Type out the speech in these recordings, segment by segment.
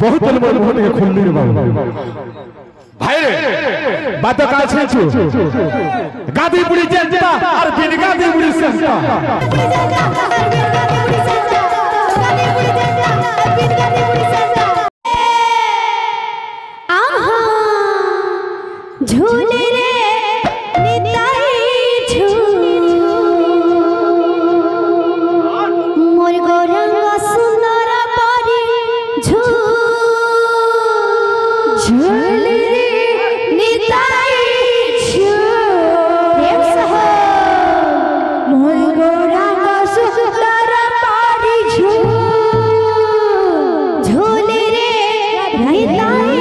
बहुत लंबा मोहन के खुलनी रे बाबू भाई रे बात का छेछु गादी बुड़ी जनता और बिन गादी बुड़ी संस्था झूले रे निताई झूल मोर गौरंग सुंदर परी झूल झूल रे निताई झूल मोर गौरंग सुंदर परी झूल झूल रे निताई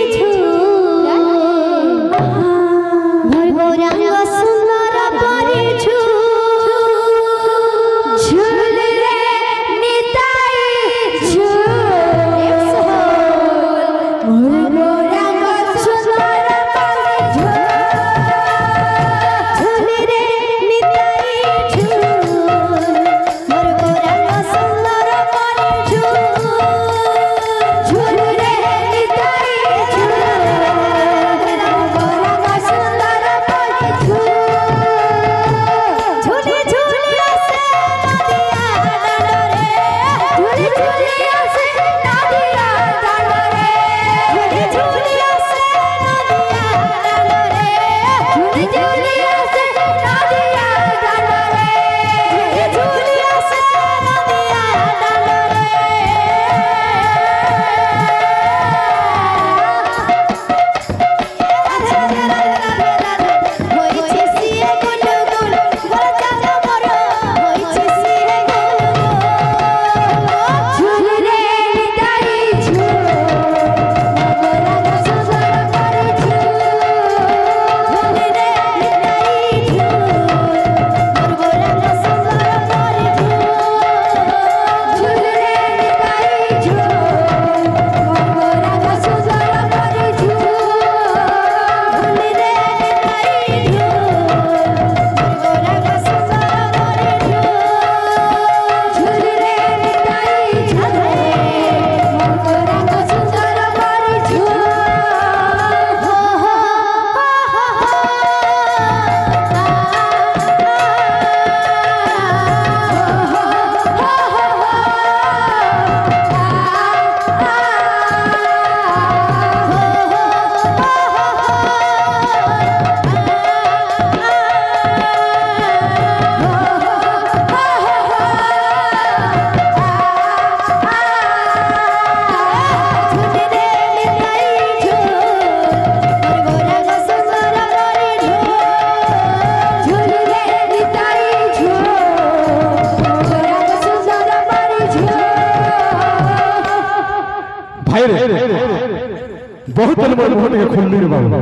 बहुत लंबा मोहन के खुलनी रे बाबू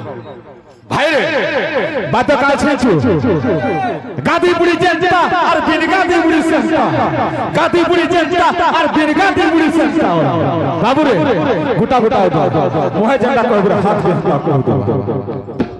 भाई रे बात का छेछु गादी बुड़ी जनता और बिन गादी बुड़ी संस्था गादी बुड़ी जनता और बिन गादी बुड़ी संस्था बाबू रे गुटा गुटा मोहे झंडा को हाथ दे